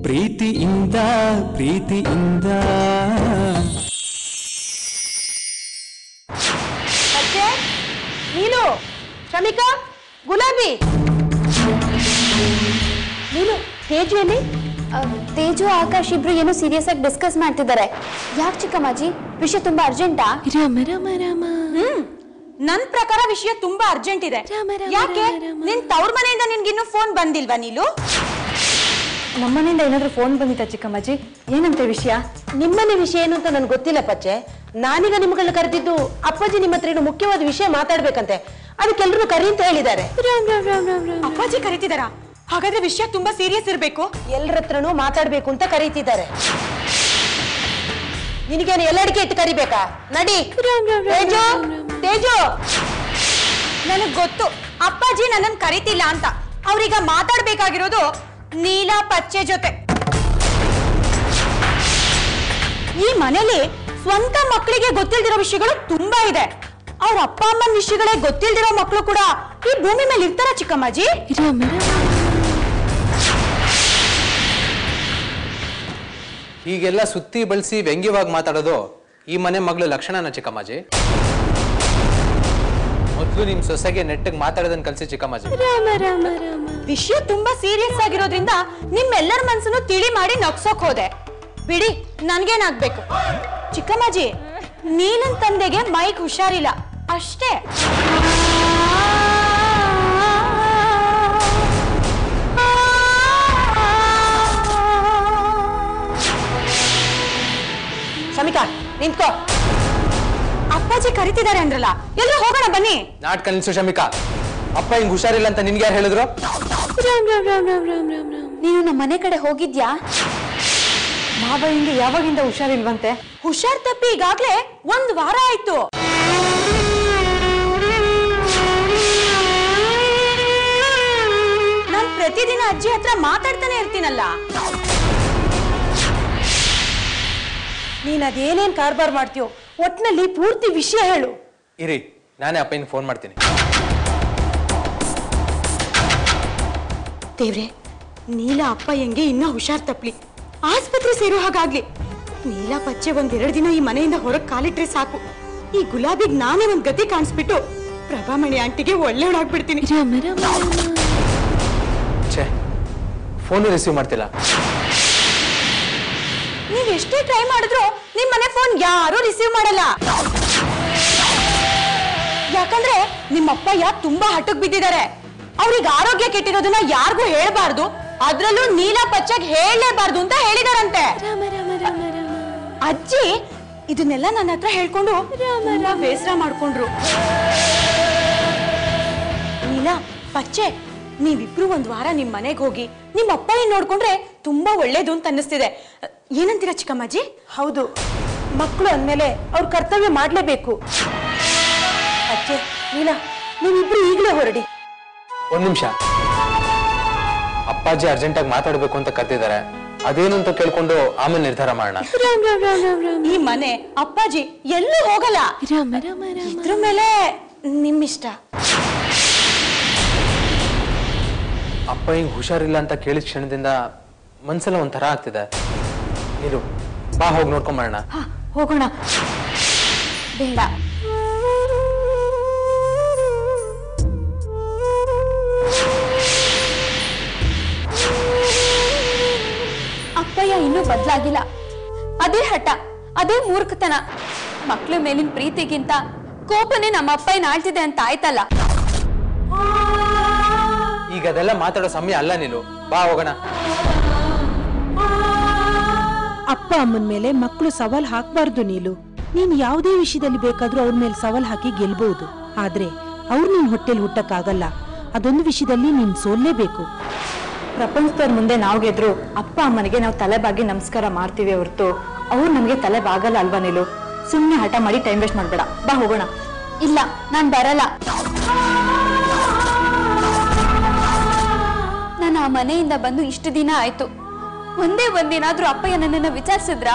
ಪ್ರೀತಿಯಿಂದ ಪ್ರೀತಿಯಿಂದ ನೀನು ಶಮಿಕಾ ಗುಲಾಬಿ ನೀನು ತೇಜುಯಲ್ಲಿ ತೇಜು ಆಕಾಶ್ ಇಬ್ರು ಏನೋ ಸೀರಿಯಸ್ ಆಗಿ ಡಿಸ್ಕಸ್ ಮಾಡ್ತಿದ್ದಾರೆ. ಯಾಕೆ ಚಿಕ್ಕಮ್ಮಾಜಿ, ವಿಷಯ ತುಂಬಾ ಅರ್ಜೆಂಟಾ? ನನ್ ಪ್ರಕಾರ ವಿಷಯ ತುಂಬಾ ಅರ್ಜೆಂಟ್ ಇದೆ. ಯಾಕೆ ನಿನ್ ತವ್ರ ಮನೆಯಿಂದ ನಿನ್ಗಿನ್ನೂ ಫೋನ್ ಬಂದಿಲ್ವಾ? ನೀನು ನಮ್ಮನೆಯಿಂದ ಏನಾದ್ರೂ ಫೋನ್ ಬಂದಿತ್ತಾ ಚಿಕ್ಕಮ್ಮಾಜಿ? ಏನಂತೆ ವಿಷಯ? ನಿಮ್ಮನೆ ವಿಷಯ ಏನು ಅಂತ ನನ್ಗೆ ಗೊತ್ತಿಲ್ಲ ಪಚ್ಚೆ. ನಾನೀಗ ನಿಮ್ಗಳನ್ನ ಕರೆದಿದ್ದು ಅಪ್ಪಾಜಿ ನಿಮ್ಮ ಹತ್ರ ಏನು ಮುಖ್ಯವಾದ ವಿಷಯ ಮಾತಾಡ್ಬೇಕಂತೆ. ಅದಕ್ಕೆಲ್ಲರೂ ಕರಿ ಅಂತ ಹೇಳಿದ್ದಾರೆ. ಅಪ್ಪಾಜಿ ಕರೀತಿದಾರಾ? ಹಾಗಾದ್ರೆ ವಿಷಯ ತುಂಬಾ ಸೀರಿಯಸ್ ಇರ್ಬೇಕು. ಎಲ್ಲರ ಹತ್ರನೂ ಮಾತಾಡ್ಬೇಕು ಅಂತ ಕರೀತಿದ್ದಾರೆ. ನಿನಗೇನು ಎಲ್ಲಡಿಕೆ ಇಟ್ಟು ಕರಿಬೇಕಾ? ನಡಿ. ತೇಜು ತೇಜು, ನನಗ್ ಗೊತ್ತು ಅಪ್ಪಾಜಿ ನನ್ನನ್ನು ಕರೀತಿಲ್ಲ ಅಂತ. ಅವ್ರೀಗ ಮಾತಾಡ್ಬೇಕಾಗಿರೋದು ನೀಲಾ ಪಚ್ಚೆ ಜೊತೆ. ಈ ಮನೇಲಿ ಸ್ವಂತ ಮಕ್ಕಳಿಗೆ ಗೊತ್ತಿಲ್ದಿರೋ ವಿಷಯಗಳು ತುಂಬಾ ಇದೆ. ಅವ್ರ ಅಪ್ಪ ಅಮ್ಮನ ವಿಷಯಗಳೇ ಗೊತ್ತಿಲ್ದಿರೋ ಮಕ್ಕಳು ಕೂಡ ಈ ಭೂಮಿ ಮೇಲೆ ಇರ್ತಾರ ಚಿಕ್ಕಮ್ಮಾಜಿ? ಹೀಗೆಲ್ಲ ಸುತ್ತಿ ಬಳಸಿ ವ್ಯಂಗ್ಯವಾಗಿ ಮಾತಾಡೋದು ಈ ಮನೆ ಮಗಳು ಲಕ್ಷಣನ ಚಿಕ್ಕಮ್ಮಾಜಿ? ಮೊದಲು ನಿಮ್ ಸೊಸೆಗೆ ನೆಟ್ಟಿಗೆ ಮಾತಾಡೋದನ್ನ ಕಲ್ಸಿ ಚಿಕ್ಕಮ್ಮಾಜಿ. ವಿಷಯ ತುಂಬಾ ಸೀರಿಯಸ್ ಆಗಿರೋದ್ರಿಂದ ನಿಮ್ಮೆಲ್ಲರ ಮನ್ಸನ್ನು ತಿಳಿ ಮಾಡಿ ನಗ್ಸೋಕ್ ಹೋದೆ. ಬಿಡಿ, ನನ್ಗೇನಾಗ್ಬೇಕು? ಚಿಕ್ಕಮ್ಮಾಜಿ, ನೀಲನ್ ತಂದೆಗೆ ಮೈಕ್ ಹುಷಾರಿಲ್ಲ ಅಷ್ಟೇ. ಶಮಿಕಾ ನಿಂತ್ಕೋ. ಅಪ್ಪಾಜಿ ಕರಿತಿದ್ದಾರೆ ಅಂದ್ರಲ್ಲ, ಎಲ್ಲರೂ ಹೋಗೋಣ ಬನ್ನಿ. ನಾಟಕ ನಿಲ್ಸು ಶಮಿಕಾ. ಅಪ್ಪ ಹಿಂಗ್ ಹುಷಾರಿಲ್ಲ ಅಂತ ನಿನ್ಗೆ ಯಾರು ಹೇಳಿದ್ರು? ನೀನು ನಮ್ಮ ಮನೆ ಕಡೆ ಹೋಗಿದ್ಯಾ? ಮಾವ ಹಿಂಗೆ ಯಾವಾಗಿಂದ ಹುಷಾರಿಲ್ವಂತೆ? ಹುಷಾರ್ ತಪ್ಪಿ ಈಗಾಗ್ಲೇ 1 ವಾರ ಆಯ್ತು. ನಾನ್ ಪ್ರತಿದಿನ ಅಜ್ಜಿ ಹತ್ರ ಮಾತಾಡ್ತಾನೆ ಇರ್ತೀನಲ್ಲ. ನೀನ್ ಅದೇನೇನ್ ಕಾರ್ಬಾರ್ ಮಾಡ್ತೀಯೋ ಒಟ್ನಲ್ಲಿ ಪೂರ್ತಿ ವಿಷಯ ಹೇಳು. ಇರಿ, ನಾನೇ ಅಪ್ಪನಿಗೆ ಫೋನ್ ಮಾಡ್ತೀನಿ. ದೇವ್ರೆ, ನೀಲಾ ಅಪ್ಪ ಹೆಂಗೆ ಇನ್ನೂ ಹುಷಾರ್ ತಪ್ಪಲಿ, ಆಸ್ಪತ್ರೆ ಸೇರೋ ಹಾಗಾಗ್ಲಿ. ನೀಲಾ ಪಚ್ಚೆ 1-2 ದಿನ ಈ ಮನೆಯಿಂದ ಹೊರಗೆ ಕಾಲಿಟ್ರೆ ಸಾಕು. ಈ ಗುಲಾಬಿಗ್ ನಾನೇ ಒಂದ್ ಗತಿ ಕಾಣಿಸ್ಬಿಟ್ಟು ಪ್ರಭಾಮಣಿ ಆಂಟಿಗೆ ಒಳ್ಳೆಯವಳಾಗ್ಬಿಡ್ತೀನಿ. ಛೇ, ಫೋನ್ ರಿಸೀವ್ ಮಾಡ್ತಿಲ್ಲ. ನೀವ್ ಎಷ್ಟೇ ಟ್ರೈ ಮಾಡಿದ್ರು ನಿಮ್ ಮನೆ ಫೋನ್ ಯಾರು ರಿಸೀವ್ ಮಾಡಲ್ಲ. ಯಾಕಂದ್ರೆ ನಿಮ್ಮಪ್ಪಯ್ಯ ತುಂಬಾ ಹಠಕ್ ಬಿದ್ದಿದ್ದಾರೆ. ಅವ್ರಿಗೆ ಆರೋಗ್ಯ ಕೆಟ್ಟಿರೋದನ್ನ ಯಾರಿಗೂ ಹೇಳ್ಬಾರ್ದು, ಅದ್ರಲ್ಲೂ ನೀಲಾ ಪಚ್ಚಗ್ ಹೇಳಲೇಬಾರ್ದು ಅಂತ ಹೇಳಿದಾರಂತೆ. ಅಜ್ಜಿ ಇದನ್ನೆಲ್ಲ ನನ್ನ ಹತ್ರ ಹೇಳ್ಕೊಂಡು ಬೇಸರ ಮಾಡ್ಕೊಂಡ್ರು. ನೀಲಾ ಪಚ್ಚೆ, ನೀವಿಬ್ರು 1 ವಾರ ನಿಮ್ ಮನೆಗೆ ಹೋಗಿ ನಿಮ್ ಅಪ್ಪಯ್ಯ ನೋಡ್ಕೊಂಡ್ರೆ ತುಂಬಾ ಒಳ್ಳೇದು ಅಂತ ಅನ್ನಿಸ್ತಿದೆ. ಏನಂತೀರಾ ಚಿಕ್ಕಮ್ಮಾಜಿ? ಹೌದು, ಮಕ್ಕಳು ಅಂದ್ಮೇಲೆ ಅವ್ರ ಕರ್ತವ್ಯ ಮಾಡ್ಲೇಬೇಕು. ಅಜ್ಜೆ, ನೀಲಾ, ನೀವಿಬ್ರು ಈಗಲೇ ಹೊರಡಿ. 1 ನಿಮಿಷ. ಅಪ್ಪಾಜಿ ಅರ್ಜೆಂಟಾಗಿ ಮಾತಾಡ್ಬೇಕು ಅಂತ ಕರ್ತಿದ್ದಾರೆ. ಅದೇನು ಅಂತ ಕೇಳ್ಕೊಂಡು ಆಮೇಲೆ ನಿರ್ಧಾರ ಮಾಡೋಣ. ಈ ಮನೆ ಅಪ್ಪಾಜಿ ಎಲ್ಲೂ ಹೋಗಲ್ಲ. ಇದ್ರ ಮೇಲೆ ನಿಮ್ಮಿಷ್ಟ. ಅಪ್ಪ ಹಿಂಗ್ ಹುಷಾರಿಲ್ಲ ಅಂತ ಕೇಳಿದ ಕ್ಷಣದಿಂದ ಮನ್ಸೆಲ್ಲ ಒಂಥರ ಆಗ್ತಿದೆ. ನೀರು ಬಾ, ಹೋಗಿ ನೋಡ್ಕೊಂಬರೋಣ. ಹೋಗೋಣ. ಬೇಡ, ಅಪ್ಪಯ್ಯ ಇನ್ನೂ ಬದಲಾಗಿಲ್ಲ. ಅದೇ ಹಠ, ಅದೇ ಮೂರ್ಖತನ. ಮಕ್ಳ ಮೇಲಿನ ಪ್ರೀತಿಗಿಂತ ಕೋಪನೇ ನಮ್ಮ ಅಪ್ಪಯ್ಯನ ಆಳ್ತಿದೆ ಅಂತ ಆಯ್ತಲ್ಲ. ಈಗ ಅದೆಲ್ಲ ಮಾತಾಡೋ ಸಮಯ ಅಲ್ಲ. ನೀನು ಬಾ, ಹೋಗೋಣ. ಅಪ್ಪ ಅಮ್ಮನ ಮೇಲೆ ಮಕ್ಕಳು ಸವಾಲ್ ಹಾಕ್ಬಾರ್ದು ನೀಲು. ನೀನ್ ಯಾವುದೇ ವಿಷಯದಲ್ಲಿ ಬೇಕಾದ್ರೂ ಅವ್ರ ಮೇಲೆ ಸವಾಲ್ ಹಾಕಿ ಗೆಲ್ಬಹುದು. ಆದ್ರೆ ಅವ್ರು ನಿನ್ ಹೊಟ್ಟೆಲ್ ಹುಟ್ಟಕ್ಕಾಗಲ್ಲ. ಅದೊಂದು ವಿಷಯದಲ್ಲಿ ನೀನ್ ಸೋಲ್ಲೇಬೇಕು. ಪ್ರಪಂಚದವ್ರ ಮುಂದೆ ನಾವು ಗೆದ್ರು ಅಪ್ಪ ಅಮ್ಮನಿಗೆ ನಾವು ತಲೆ ಬಾಗಿ ನಮಸ್ಕಾರ ಮಾಡ್ತೀವಿ ಹೊರತು ಅವ್ರು ನಮ್ಗೆ ತಲೆ ಬಾಗಲ್ಲ ಅಲ್ವಾ ನೀಲು? ಸುಮ್ಮನೆ ಹಠ ಮಾಡಿ ಟೈಮ್ ವೇಸ್ಟ್ ಮಾಡ್ಬೇಡ. ಬಾ, ಹೋಗೋಣ. ಇಲ್ಲ, ನಾನ್ ಬರಲ್ಲ. ನಾನು ಆ ಮನೆಯಿಂದ ಬಂದು ಇಷ್ಟು ದಿನ ಆಯ್ತು. ಒಂದೇ ಒಂದಿನಾದ್ರೂ ಅಪ್ಪಯ್ಯ ನನ್ನನ್ನ ವಿಚಾರಿಸಿದ್ರ?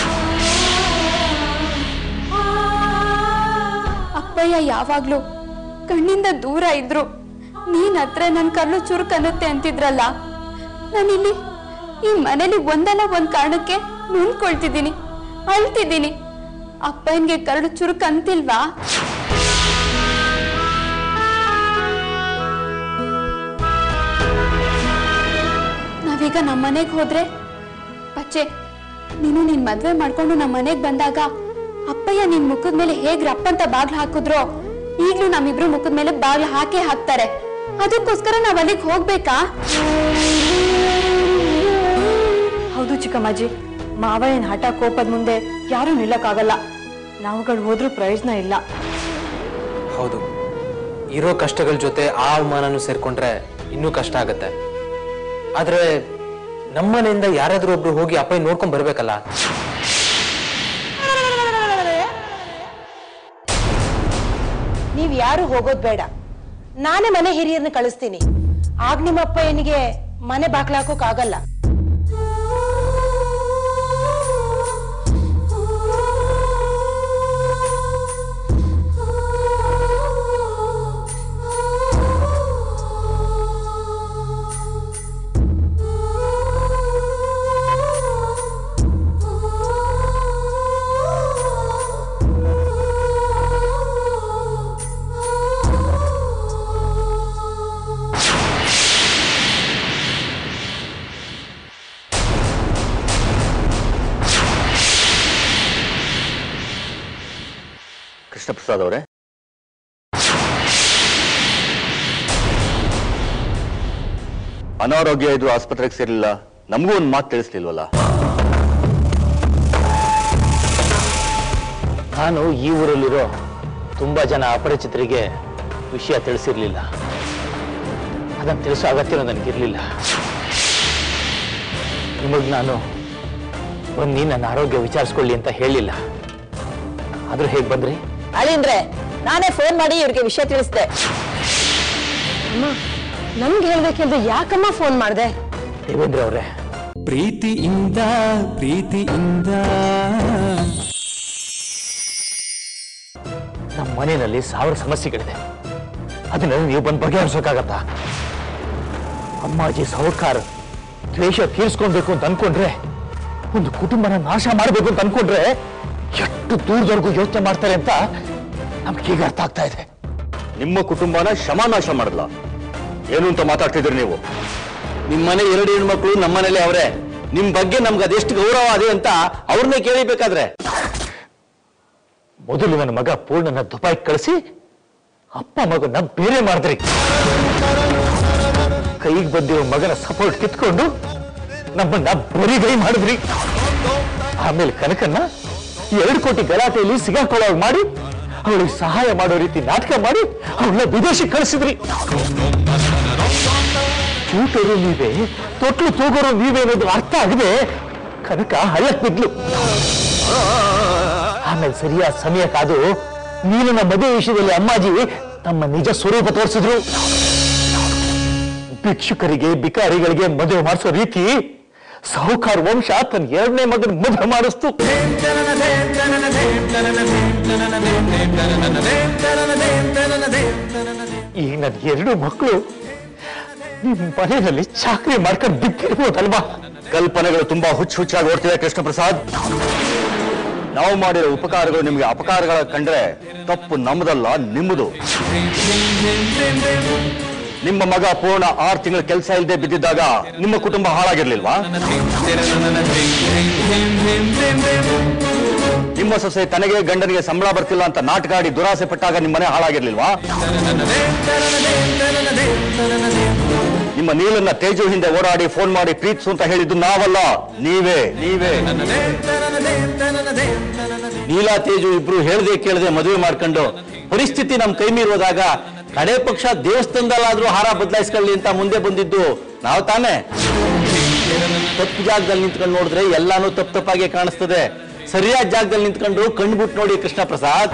ಅಪ್ಪಯ್ಯ ಯಾವಾಗ್ಲೂ ಕಣ್ಣಿಂದ ದೂರ ಇದ್ರು. ನೀನ್ ಹತ್ರ ನನ್ ಕಣ್ಣು ಚುರುಕನ್ನುತ್ತೆ ಅಂತಿದ್ರಲ್ಲ. ನಾನಿಲ್ಲಿ ಈ ಮನೇಲಿ ಒಂದಲ್ಲ ಒಂದ್ ಕಾರಣಕ್ಕೆ ನೊಂದ್ಕೊಳ್ತಿದ್ದೀನಿ, ಅಳ್ತಿದ್ದೀನಿ. ಅಪ್ಪನಿಗೆ ಕರಡು ಚುರುಕ್ ಅಂತಿಲ್ವಾ? ನಾವೀಗ ನಮ್ಮ ಮನೆಗೆ ಹೋದ್ರೆ ಪಚ್ಚೆ, ನೀನು ನಿನ್ ಮದ್ವೆ ಮಾಡ್ಕೊಂಡು ನಮ್ಮ ಮನೆಗ್ ಬಂದಾಗ ಅಪ್ಪಯ್ಯ ನಿನ್ ಮುಖದ ಮೇಲೆ ಹೇಗ್ ರಪ್ಪಂತ ಬಾಗ್ಲು ಹಾಕಿದ್ರೋ ಈಗ್ಲೂ ನಮ್ಮಿಬ್ರು ಮುಖದ ಮೇಲೆ ಬಾಗ್ಲು ಹಾಕೇ ಹಾಕ್ತಾರೆ. ಅದಕ್ಕೋಸ್ಕರ ನಾವ್ ಅಲ್ಲಿಗೆ ಹೋಗ್ಬೇಕಾ? ಹೌದು ಚಿಕ್ಕಮ್ಮಾಜಿ, ಮಾವಯ್ಯನ ಹಠ ಕೋಪದ ಮುಂದೆ ಯಾರೂ ನಿಲ್ಲಕ್ಕಾಗಲ್ಲ. ನಾವುಗಳು ಹೋದ್ರೂ ಪ್ರಯೋಜನ ಇಲ್ಲ. ಹೌದು, ಇರೋ ಕಷ್ಟಗಳ ಜೊತೆ ಆ ಅವಮಾನನೂ ಸೇರ್ಕೊಂಡ್ರೆ ಇನ್ನೂ ಕಷ್ಟ ಆಗತ್ತೆ. ಆದ್ರೆ ನಮ್ಮನೆಯಿಂದ ಯಾರಾದ್ರೂ ಒಬ್ರು ಹೋಗಿ ಅಪ್ಪ ನೋಡ್ಕೊಂಡ್ ಬರ್ಬೇಕಲ್ಲ. ನೀವ್ ಯಾರು ಹೋಗೋದ್ ಬೇಡ, ನಾನೇ ಮನೆ ಹಿರಿಯರನ್ನ ಕಳಿಸ್ತೀನಿ. ಆಗ ನಿಮ್ಮ ಅಪ್ಪಯ್ಯನಿಗೆ ಮನೆ ಬಾಗ್ಲಾಕೋಕ್ ಆಗಲ್ಲ. ಕೃಷ್ಣ ಪ್ರಸಾದ್ ಅವರೇ, ಅನಾರೋಗ್ಯ ಇದ್ರು ಆಸ್ಪತ್ರೆಗೆ ಸೇರಿಲ್ಲ, ನಮಗೂ ಒಂದು ಮಾತು ತಿಳಿಸ್ಲಿಲ್ವಲ್ಲ? ನಾನು ಈ ಊರಲ್ಲಿರೋ ತುಂಬಾ ಜನ ಅಪರಿಚಿತರಿಗೆ ವಿಷಯ ತಿಳಿಸಿರ್ಲಿಲ್ಲ. ಅದನ್ನು ತಿಳಿಸೋ ಅಗತ್ಯನೂ ನನಗಿರ್ಲಿಲ್ಲ. ನಿಮಗ್ ನಾನು ಬನ್ನಿ ನನ್ನ ಆರೋಗ್ಯ ವಿಚಾರಿಸ್ಕೊಳ್ಳಿ ಅಂತ ಹೇಳಿಲ್ಲ. ಆದ್ರೂ ಹೇಗೆ ಬಂದ್ರಿ? ಅಳಿಂದ್ರೆ ನಾನೇ ಫೋನ್ ಮಾಡಿ ಇವ್ರಿಗೆ ವಿಷಯ ತಿಳಿಸ್ದೆ. ನಮ್ಗೆ ಹೇಳ್ಬೇಕಿಲ್ದೆ ಯಾಕಮ್ಮ ಫೋನ್ ಮಾಡ್ದೆ? ದೇವೇಂದ್ರ ಅವರೇ, ಪ್ರೀತಿಯಿಂದ ನಮ್ಮ ಮನೆಯಲ್ಲಿ 1000 ಸಮಸ್ಯೆಗಳಿದೆ. ಅದನ್ನ ನೀವು ಬಂದು ಬಗೆಹರಿಸೋಕ್ಕಾಗತ್ತಾ? ಅಮ್ಮಾಜಿ ಸಾಹುಕಾರ ದ್ವೇಷ ತೀರ್ಸ್ಕೊಳ್ಬೇಕು ಅಂತ ಅನ್ಕೊಂಡ್ರೆ, ಒಂದು ಕುಟುಂಬನ ನಾಶ ಮಾಡಬೇಕು ಅಂತ ಅನ್ಕೊಂಡ್ರೆ ಎಷ್ಟು ದೂರದವರೆಗೂ ಯೋಚನೆ ಮಾಡ್ತಾರೆ ಅಂತ ನಮ್ಗೆ ಈಗ ಅರ್ಥ ಆಗ್ತಾ ಇದೆ. ನಿಮ್ಮ ಕುಟುಂಬನ ಶಮಾನಾಶ ಮಾಡಲ್ಲ ಏನು ಅಂತ ಮಾತಾಡ್ತಿದ್ರಿ ನೀವು? ನಿಮ್ಮನೆ 2 ಹೆಣ್ಮಕ್ಳು ನಮ್ಮನೇಲಿ ಅವರೇ. ನಿಮ್ ಬಗ್ಗೆ ನಮ್ಗೆ ಅದೆಷ್ಟು ಗೌರವ ಅದೇ ಅಂತ ಅವ್ರನ್ನೇ ಕೇಳಿಬೇಕಾದ್ರೆ. ಮೊದಲು ನನ್ನ ಮಗ ಪೂರ್ಣನ ದುಬೈ ಕಳಿಸಿ ಅಪ್ಪ ಮಗನ ಬೇರೆ ಮಾಡಿದ್ರಿ. ಕೈಗೆ ಬಂದಿರೋ ಮಗನ ಸಪೋರ್ಟ್ ಕಿತ್ಕೊಂಡು ನಮ್ಮನ್ನ ಬರಿಗೈ ಮಾಡಿದ್ರಿ. ಆಮೇಲೆ ಕನಕನ್ನ 2 ಕೋಟಿ ಗಲಾಟೆಯಲ್ಲಿ ಸಿಗಾಕೊಳ್ಳೋ ಮಾಡಿ ಅವಳಿಗೆ ಸಹಾಯ ಮಾಡೋ ರೀತಿ ನಾಟಕ ಮಾಡಿ ಅವಳನ್ನ ವಿದೇಶಕ್ಕೆ ಕಳಿಸಿದ್ರಿ. ಚೂಟರು ನೀವೇ, ತೊಟ್ಲು ತೂಗೋರು ನೀವೇ ಅನ್ನೋದು ಅರ್ಥ ಆಗದೆ ಕನಕ ಹಳ್ಳಕ್ ಬಿದ್ಲು. ಆಮೇಲೆ ಸರಿಯಾದ ಸಮಯ ಕಾದು ನೀರಿನ ಮದುವೆ ವಿಷಯದಲ್ಲಿ ಅಮ್ಮಾಜಿ ತಮ್ಮ ನಿಜ ಸ್ವರೂಪ ತೋರಿಸಿದ್ರು. ಭಿಕ್ಷುಕರಿಗೆ ಬಿಕಾರಿಗಳಿಗೆ ಮದುವೆ ಮಾಡಿಸೋ ರೀತಿ ಸಾಹುಕಾರ ವಂಶ ತನ್ನ 2ನೇ ಮಗನ ಮದುವೆ ಮಾಡಿಸ್ತು. ಈಗ ನನ್ನ 2 ಮಕ್ಕಳು ನಿಮ್ಮ ಮನೆಯಲ್ಲಿ ಚಾಕರಿ ಮಾಡ್ಕೊಂಡು ಬಿಟ್ಟಿರ್ಬೋದಲ್ವಾ? ಕಲ್ಪನೆಗಳು ತುಂಬಾ ಹುಚ್ಚಾಗಿ ಓಡ್ತಿದೆ ಕೃಷ್ಣ ಪ್ರಸಾದ್. ನಾವು ಮಾಡಿರೋ ಉಪಕಾರಗಳು ನಿಮ್ಗೆ ಅಪಕಾರಗಳ ಕಂಡ್ರೆ ತಪ್ಪು ನಮ್ಮದಲ್ಲ, ನಿಮ್ಮದು. ನಿಮ್ಮ ಮಗ ಪೂರ್ಣ 6 ತಿಂಗಳ ಕೆಲಸ ಇಲ್ಲದೆ ಬಿದ್ದಿದ್ದಾಗ ನಿಮ್ಮ ಕುಟುಂಬ ಹಾಳಾಗಿರ್ಲಿಲ್ವಾ? ನಿಮ್ಮ ಸೊಸೆ ತನಗೆ ಗಂಡನಿಗೆ ಸಂಬಳ ಬರ್ತಿಲ್ಲ ಅಂತ ನಾಟಕ ಆಡಿ ದುರಾಸೆ ಪಟ್ಟಾಗ ನಿಮ್ಮನೆ ಹಾಳಾಗಿರ್ಲಿಲ್ವಾ? ನಿಮ್ಮ ನೀಲನ್ನ ತೇಜು ಹಿಂದೆ ಓಡಾಡಿ ಫೋನ್ ಮಾಡಿ ಪ್ರೀತಿಸು ಅಂತ ಹೇಳಿದ್ದು ನಾವಲ್ಲ, ನೀವೇ. ನೀಲಾ ತೇಜು ಇಬ್ರು ಹೇಳ್ದೆ ಕೇಳದೆ ಮದುವೆ ಮಾಡ್ಕೊಂಡು ಪರಿಸ್ಥಿತಿ ನಮ್ ಕೈ ಮೀರೋದಾಗ ಕಡೆ ಪಕ್ಷ ದೇವಸ್ಥಾನದಲ್ಲಾದ್ರೂ ಹಾರ ಬದಲಾಯಿಸ್ಕೊಳ್ಳಿ ಅಂತ ಮುಂದೆ ಬಂದಿದ್ದು ನಾವು ತಾನೇ. ತಪ್ಪು ಜಾಗದಲ್ಲಿ ನಿಂತ್ಕೊಂಡು ನೋಡಿದ್ರೆ ಎಲ್ಲಾನು ತಪ್ಪಾಗೆ ಕಾಣಿಸ್ತದೆ. ಸರಿಯಾದ ಜಾಗದಲ್ಲಿ ನಿಂತ್ಕೊಂಡು ಕಣ್ಬಿಟ್ಟು ನೋಡಿ ಕೃಷ್ಣ ಪ್ರಸಾದ್.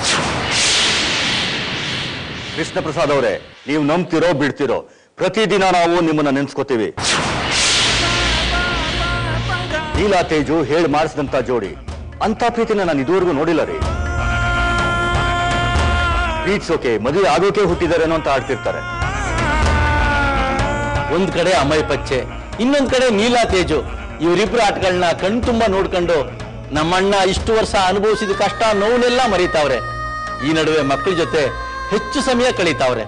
ಕೃಷ್ಣ ಪ್ರಸಾದ್ ಅವರೇ, ನೀವು ನಂಬ್ತಿರೋ ಬಿಡ್ತಿರೋ, ಪ್ರತಿದಿನ ನಾವು ನಿಮ್ಮನ್ನ ನೆನ್ಸ್ಕೋತೀವಿ. ನೀಲಾ ತೇಜು ಹೇಳಿ ಮಾಡಿಸಿದಂತ ಜೋಡಿ, ಅಂತ ಪ್ರೀತಿನ ನಾನು ಇದುವರೆಗೂ ನೋಡಿಲ್ಲ ರೀ. ಪ್ರೀತಿಸೋಕೆ ಮದುವೆ ಆಗೋಕೆ ಹುಟ್ಟಿದಾರೇನೋ ಅಂತ ಆಡ್ತಿರ್ತಾರೆ. ಒಂದ್ ಕಡೆ ಅಮೈ ಪಚ್ಚೆ, ಇನ್ನೊಂದ್ ಕಡೆ ನೀಲಾ ತೇಜು. ಇವರಿಬ್ರು ಆಟಗಳನ್ನ ಕಣ್ ತುಂಬ ನೋಡ್ಕೊಂಡು ನಮ್ಮಣ್ಣ ಇಷ್ಟು ವರ್ಷ ಅನುಭವಿಸಿದ ಕಷ್ಟ ನೋವನ್ನೆಲ್ಲ ಮರೀತಾವ್ರೆ. ಈ ನಡುವೆ ಮಕ್ಕಳ ಜೊತೆ ಹೆಚ್ಚು ಸಮಯ ಕಳೀತಾವ್ರೆ.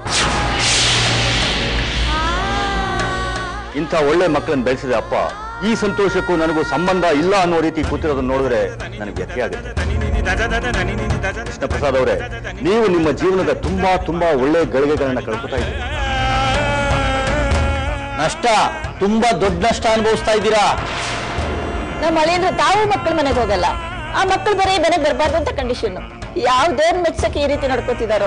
ಇಂಥ ಒಳ್ಳೆ ಮಕ್ಕಳನ್ನು ಬೆಳೆಸಿದ ಅಪ್ಪ ಈ ಸಂತೋಷಕ್ಕೂ ನನಗೂ ಸಂಬಂಧ ಇಲ್ಲ ಅನ್ನೋ ರೀತಿ ಕೂತಿರೋದನ್ನ ನೋಡಿದ್ರೆ ನನಗೆ ವ್ಯಥೆ ಆಗುತ್ತೆ. ಕೃಷ್ಣ ಪ್ರಸಾದ್ ಅವರೇ, ನೀವು ನಿಮ್ಮ ಜೀವನದ ತುಂಬಾ ತುಂಬಾ ಒಳ್ಳೆ ಗಳಿಗೆಗಳನ್ನ ಕಳ್ಕೊತಾ ಇದ್ದೀರಿ. ನಷ್ಟ, ತುಂಬಾ ದೊಡ್ಡ ನಷ್ಟ ಅನುಭವಿಸ್ತಾ ಇದ್ದೀರಾ. ನಮ್ಮ ಮಳೆಯಿಂದ ತಾವು ಮಕ್ಕಳ ಮನೆಗೆ ಹೋಗಲ್ಲ, ಆ ಮಕ್ಕಳು ಬರೀ ಮನೆಗೆ ಬರಬಾರ್ದು ಅಂತ ಕಂಡೀಷನ್. ಯಾವ್ದೇನ್ ಮೆಚ್ಚಕ್ಕೆ ಈ ರೀತಿ ನಡ್ಕೋತಿದಾರೋ.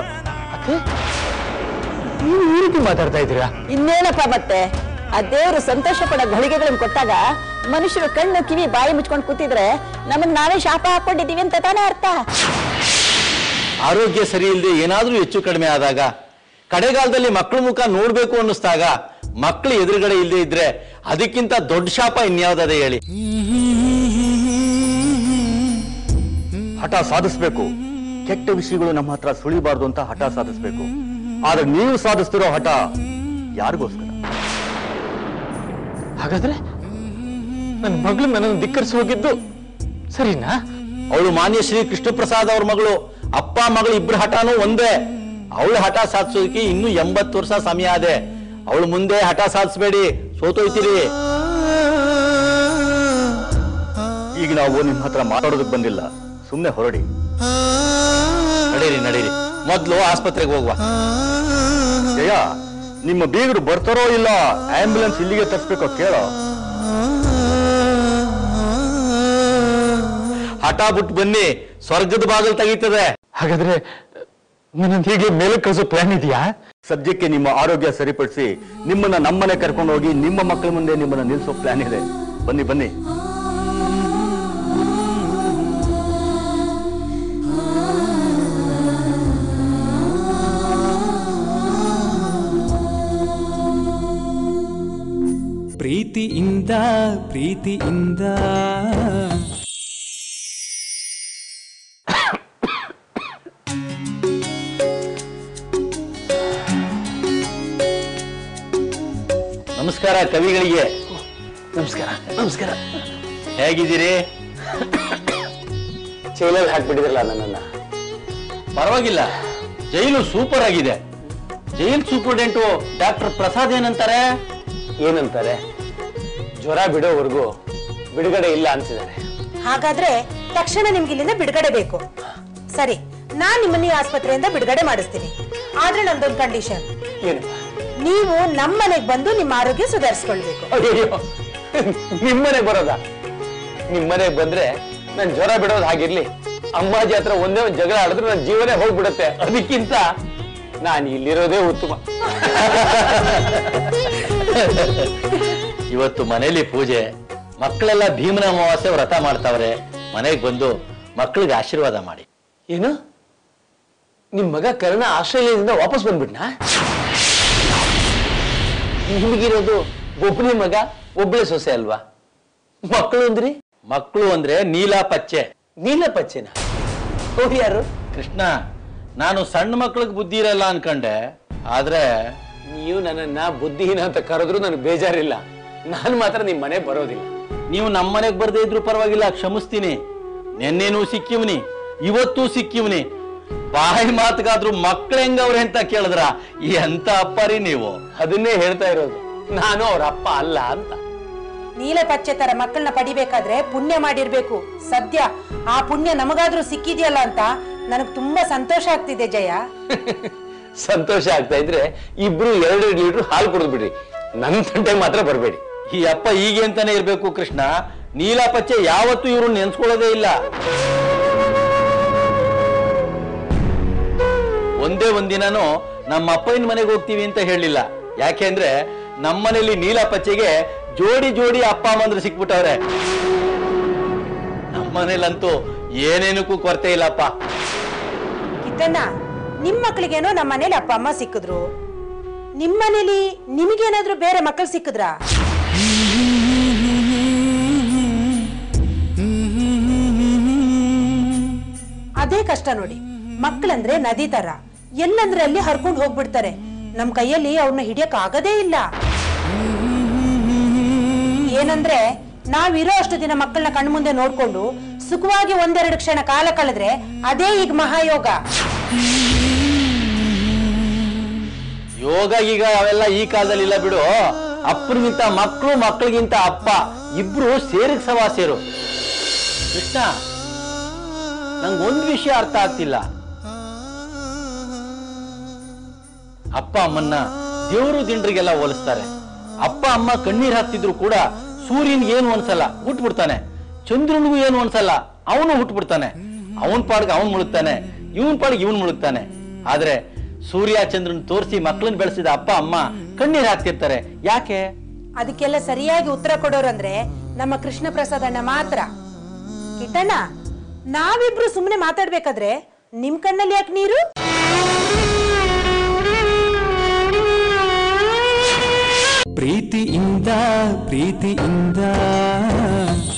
ನೀವು ಈ ರೀತಿ ಮಾತಾಡ್ತಾ ಇದ್ದೀರಾ? ಇನ್ನೇನಪ್ಪ ಮತ್ತೆ, ಆ ದೇವರು ಸಂತೋಷ ಪಡೋ ಗಳಿಗೆಗಳನ್ನು ಕೊಟ್ಟಾಗ ಮನುಷ್ಯರು ಕಣ್ಣು ಕಿವಿ ಬಾಯಿ ಮುಚ್ಕೊಂಡು ಕೂತಿದ್ರೆ ನಮಗ್ ನಾವೇ ಶಾಪ ಹಾಕೊಂಡಿದೀವಿ ಅಂತ ತಾನೇ ಅರ್ಥ. ಆರೋಗ್ಯ ಸರಿ ಇಲ್ಲದೆ ಏನಾದ್ರೂ ಹೆಚ್ಚು ಕಡಿಮೆ ಆದಾಗ, ಕಡೆಗಾಲದಲ್ಲಿ ಮಕ್ಕಳ ಮುಖ ನೋಡ್ಬೇಕು ಅನ್ನಿಸ್ದಾಗ, ಮಕ್ಕಳು ಎದುರುಗಡೆ ಇಲ್ಲದೆ ಇದ್ರೆ ಅದಕ್ಕಿಂತ ದೊಡ್ಡ ಶಾಪ ಇನ್ಯಾವುದೇ ಹೇಳಿ. ಹಠ ಸಾಧಿಸ್ಬೇಕು. ಕೆಟ್ಟ ವಿಷಯಗಳು ನಮ್ಮ ಹತ್ರ ಸುಳಿಬಾರ್ದು ಅಂತ ಹಠ ಸಾಧಿಸ್ಬೇಕು. ಆದ್ರೆ ನೀವು ಸಾಧಿಸ್ತಿರೋ ಹಠ ಯಾರಿಗೋಸ್ಕರ? ಹಾಗಾದ್ರೆ ನನ್ನ ಮಗಳು ನನ್ನನ್ನು ಧಿಕ್ಕರಿಸಿ ಹೋಗಿದ್ದು ಸರಿನಾ? ಅವಳು ಮಾನ್ಯ ಶ್ರೀ ಕೃಷ್ಣ ಪ್ರಸಾದ್ ಅವ್ರ ಮಗಳು. ಅಪ್ಪ ಮಗಳು ಇಬ್ರು ಹಠನೂ ಒಂದೇ. ಅವಳು ಹಠ ಸಾಧಿಸೋದಕ್ಕೆ ಇನ್ನೂ 80 ವರ್ಷ ಸಮಯ ಅದೆ. ಅವಳು ಮುಂದೆ ಹಠ ಸಾಧಿಸ್ಬೇಡಿ, ಸೋತೋಯ್ತೀರಿ. ಈಗ ನಾವು ನಿಮ್ಮ ಹತ್ರ ಮಾತಾಡೋದಕ್ಕೆ ಬಂದಿಲ್ಲ, ಸುಮ್ಮನೆ ಹೊರಡಿ. ನಡೀರಿ ನಡೀರಿ, ಮೊದ್ಲು ಆಸ್ಪತ್ರೆಗೆ ಹೋಗುವ. ಜಯ, ನಿಮ್ಮ ಬೀಗರು ಬರ್ತಾರೋ ಇಲ್ಲ ಆಂಬ್ಯುಲೆನ್ಸ್ ಇಲ್ಲಿಗೆ ತರಿಸ್ಬೇಕೋ ಕೇಳೋ. ಹಠ ಬಿಟ್ಟು ಬನ್ನಿ, ಸ್ವರ್ಗದ ಬಾಗಿಲು ತೆಗೀತದೆ. ಹಾಗಾದ್ರೆ ನನ್ನ ಹೀಗೆ ಮೇಲೆ ಕಳಿಸೋ ಪ್ಲಾನ್ ಇದೆಯಾ? ಸದ್ಯಕ್ಕೆ ನಿಮ್ಮ ಆರೋಗ್ಯ ಸರಿಪಡಿಸಿ ನಿಮ್ಮನ್ನ ನಮ್ಮನೆ ಕರ್ಕೊಂಡು ಹೋಗಿ ನಿಮ್ಮ ಮಕ್ಕಳ ಮುಂದೆ ನಿಮ್ಮನ್ನ ನಿಲ್ಸೋ ಪ್ಲಾನ್ ಇದೆ. ಬನ್ನಿ ಬನ್ನಿ. ಪ್ರೀತಿಯಿಂದ ಪ್ರೀತಿಯಿಂದ ನಮಸ್ಕಾರ ಕವಿಗಳಿಗೆ. ನಮಸ್ಕಾರ. ನಮಸ್ಕಾರ. ಹೇಗಿದ್ದೀರಿ? ಜೈಲಲ್ಲಿ ಹಾಕ್ಬಿಟ್ಟಿದ್ರಲ್ಲ ನನ್ನನ್ನ. ಪರವಾಗಿಲ್ಲ, ಜೈಲು ಸೂಪರ್ ಆಗಿದೆ. ಜೈಲ್ ಸೂಪರ್ಡೆಂಟು ಡಾಕ್ಟರ್ ಪ್ರಸಾದ್ ಏನಂತಾರೆ? ಏನಂತಾರೆ? ಜ್ವರ ಬಿಡೋವರೆಗೂ ಬಿಡುಗಡೆ ಇಲ್ಲ ಅನ್ಸಿದ್ದಾರೆ. ಹಾಗಾದ್ರೆ ತಕ್ಷಣ ನಿಮ್ಗೆ ಇಲ್ಲಿಂದ ಬಿಡುಗಡೆ ಬೇಕು. ಸರಿ, ನಾನ್ ನಿಮ್ಮನ್ನ ಈ ಆಸ್ಪತ್ರೆಯಿಂದ ಬಿಡುಗಡೆ ಮಾಡಿಸ್ತೀನಿ. ಆದ್ರೆ ನಂದೊಂದು ಕಂಡೀಷನ್. ಏನು? ನೀವು ನಮ್ಮನೆಗೆ ಬಂದು ನಿಮ್ಮ ಆರೋಗ್ಯ ಸುಧಾರಿಸ್ಕೊಳ್ಬೇಕು. ಅಯ್ಯೋ, ನಿಮ್ಮನೆ ಬರೋದಾ? ನಿಮ್ಮನೆಗೆ ಬಂದ್ರೆ ನನ್ ಜ್ವರ ಬಿಡೋದು ಹಾಗಿರ್ಲಿ, ಅಮ್ಮಾಜಿ ಹತ್ರ ಒಂದೇ ಒಂದು ಜಗಳ ಆಡಿದ್ರೆ ನನ್ನ ಜೀವನೇ ಹೋಗ್ಬಿಡುತ್ತೆ. ಅದಕ್ಕಿಂತ ನಾನು ಇಲ್ಲಿರೋದೇ ಉತ್ತಮ. ಇವತ್ತು ಮನೇಲಿ ಪೂಜೆ, ಮಕ್ಕಳೆಲ್ಲ ಭೀಮನ ಅಮಾವಾಸ್ಯೆ ವ್ರತ ಮಾಡ್ತಾವ್ರೆ. ಮನೆಗೆ ಬಂದು ಮಕ್ಕಳಿಗೆ ಆಶೀರ್ವಾದ ಮಾಡಿ. ಏನು? ನಿಮ್ ಮಗ ಕರ್ಣ ಆಸ್ಟ್ರೇಲಿಯಾದಿಂದ ವಾಪಸ್ ಬಂದ್ಬಿಟ್ನಾ? ನಿಮಗಿರೋದು ಒಬ್ಬನೇ ಮಗ, ಒಬ್ಬಳೆ ಸೊಸೆ ಅಲ್ವಾ? ಮಕ್ಕಳು ಅಂದ್ರಿ? ಮಕ್ಕಳು ಅಂದ್ರೆ ನೀಲ ಪಚ್ಚೆ. ನೀಲ ಪಚ್ಚೆನ? ಅವ್ರು ಯಾರು? ಕೃಷ್ಣ, ನಾನು ಸಣ್ಣ ಮಕ್ಕಳಿಗೆ ಬುದ್ಧಿ ಇರಲ್ಲ ಅನ್ಕಂಡೆ, ಆದ್ರೆ ನೀವು ನನ್ನನ್ನ ಬುದ್ಧಿಹೀನ ಅಂತ ಕರೆದ್ರು ನನಗೆ ಬೇಜಾರಿಲ್ಲ. ನಾನು ಮಾತ್ರ ನಿಮ್ ಮನೆ ಬರೋದಿಲ್ಲ. ನೀವು ನಮ್ಮನೆಗೆ ಬರ್ದೇ ಇದ್ರು ಪರವಾಗಿಲ್ಲ, ಕ್ಷಮಿಸ್ತೀನಿ. ನೆನ್ನೇನು ಸಿಕ್ಕಿವ್ನಿ, ಇವತ್ತೂ ಸಿಕ್ಕಿವ್ನಿ. ಬಾಯಿ ಮಾತುಗಾದ್ರು ಮಕ್ಳು ಹೆಂಗವ್ರೆ ಅಂತ ಕೇಳಿದ್ರ ಎಂತ ಅಪ್ಪರಿ ನೀವು? ಅದನ್ನೇ ಹೇಳ್ತಾ ಇರೋದು, ನಾನು ಅವ್ರ ಅಪ್ಪ ಅಲ್ಲ ಅಂತ. ನೀಲ ಪಚ್ಚೆ ತರ ಮಕ್ಕಳನ್ನ ಪಡಿಬೇಕಾದ್ರೆ ಪುಣ್ಯ ಮಾಡಿರ್ಬೇಕು. ಸದ್ಯ ಆ ಪುಣ್ಯ ನಮಗಾದ್ರೂ ಸಿಕ್ಕಿದ್ಯಲ್ಲ ಅಂತ ನನಗ್ ತುಂಬಾ ಸಂತೋಷ ಆಗ್ತಿದೆ ಜಯ. ಸಂತೋಷ ಆಗ್ತಾ ಇದ್ರೆ ಇಬ್ರು 2 ಲೀಟರ್ ಹಾಲು ಕುಡಿದು ಬಿಡ್ರಿ, ನನ್ನ ತಂಟೆಗೆ ಮಾತ್ರ ಬರಬೇಡಿ. ಈ ಅಪ್ಪ ಹೀಗೆ ಅಂತಾನೆ ಇರ್ಬೇಕು ಕೃಷ್ಣ. ನೀಲ ಪಚ್ಚೆ ಯಾವತ್ತೂ ಇವ್ರು ನೆನ್ಸ್ಕೊಳ್ಳೋದೇ ಇಲ್ಲ. ಒಂದೇ ಒಂದಿನೂ ನಮ್ಮ ಅಪ್ಪನ ಮನೆಗೆ ಹೋಗ್ತೀವಿ ಅಂತ ಹೇಳಿಲ್ಲ. ಯಾಕೆಂದ್ರೆ ನಮ್ಮನೇಲಿ ನೀಲ ಪಚ್ಚೆಗೆ ಜೋಡಿ ಜೋಡಿ ಅಪ್ಪ ಅಮ್ಮಂದ್ರು ಸಿಕ್ಬಿಟ್ಟವ್ರೆ. ನಮ್ಮನೇಲಂತೂ ಏನೇನಕ್ಕೂ ಕೊರತೆ ಇಲ್ಲಪ್ಪ. ಕಿತ್ತಣ್ಣ, ನಿಮ್ ಮಕ್ಳಿಗೇನೋ ನಮ್ಮ ಮನೇಲಿ ಅಪ್ಪ ಅಮ್ಮ ಸಿಕ್ಕಿದ್ರು, ನಿಮ್ ಮನೇಲಿ ನಿಮಗೇನಾದ್ರೂ ಬೇರೆ ಮಕ್ಕಳು ಸಿಕ್ಕಿದ್ರಾ? ಅದೇ ಕಷ್ಟ ನೋಡಿ. ಮಕ್ಕಳಂದ್ರೆ ನದಿ ತರ, ಎಲ್ಲಂದ್ರೆ ಅಲ್ಲಿ ಹರ್ಕೊಂಡು ಹೋಗ್ಬಿಡ್ತಾರೆ. ನಮ್ ಕೈಯಲ್ಲಿ ಅವ್ರನ್ನ ಹಿಡಿಯಕ್ ಆಗದೇ ಇಲ್ಲ. ಏನಂದ್ರೆ ನಾವಿರೋ ಅಷ್ಟು ದಿನ ಮಕ್ಕಳನ್ನ ಕಣ್ಮುಂದೆ ನೋಡ್ಕೊಂಡು ಸುಖವಾಗಿ ಒಂದೆರಡು ಕ್ಷಣ ಕಾಲ ಕಳೆದ್ರೆ ಅದೇ ಈಗ ಮಹಾಯೋಗ. ಯೋಗ ಈಗ ಅವೆಲ್ಲ ಈ ಕಾಲದಲ್ಲಿ ಇಲ್ಲ ಬಿಡು. ಅಪ್ಪನಿಗಿಂತ ಮಕ್ಕಳು, ಮಕ್ಕಳಿಗಿಂತ ಅಪ್ಪ ಇಬ್ರು ಸೇರಿಗೆ ಸವಾ ಸೇರು. ಕೃಷ್ಣ, ನಂಗೊಂದು ವಿಷಯ ಅರ್ಥ ಆಗ್ತಿಲ್ಲ. ಅಪ್ಪ ಅಮ್ಮನ್ನ ದೇವರು ದಿಂಡ್ರಿಗೆಲ್ಲ ಹೋಲಿಸ್ತಾರೆ. ಅಪ್ಪ ಅಮ್ಮ ಕಣ್ಣೀರ್ ಹಾಕ್ತಿದ್ರು ಕೂಡ ಸೂರ್ಯನ್ಗೆ ಏನು ಅನ್ಸಲ್ಲ, ಹುಟ್ಬಿಡ್ತಾನೆ. ಚಂದ್ರನಿಗೂ ಏನು ಅನ್ಸಲ್ಲ, ಅವನು ಹುಟ್ಬಿಡ್ತಾನೆ. ಅವನ್ ಪಾಡ್ಗೆ ಅವನ್ ಮುಳುಗ್ತಾನೆ, ಇವನ್ ಪಾಡ್ಗೆ ಇವನ್ ಮುಳುಗ್ತಾನೆ. ಆದ್ರೆ ಸೂರ್ಯ ಚಂದ್ರನ್ ತೋರಿಸಿ ಮಕ್ಕಳನ್ನ ಬೆಳೆಸಿದ ಅಪ್ಪ ಅಮ್ಮ ಕಣ್ಣೀರ್ ಹಾಕ್ತಿರ್ತಾರೆ. ಯಾಕೆ? ಅದಕ್ಕೆಲ್ಲ ಸರಿಯಾಗಿ ಉತ್ತರ ಕೊಡೋರಂದ್ರೆ ನಮ್ಮ ಕೃಷ್ಣ ಪ್ರಸಾದ್ ಅಣ್ಣ ಮಾತ್ರ. ಕಿಟ್ಟಣ್ಣ, ನಾವಿಬ್ರು ಸುಮ್ಮನೆ ಮಾತಾಡ್ಬೇಕಾದ್ರೆ ನಿಮ್ ಕಣ್ಣಲ್ಲಿ ಯಾಕೆ ನೀರು? ಪ್ರೀತಿಯಿಂದ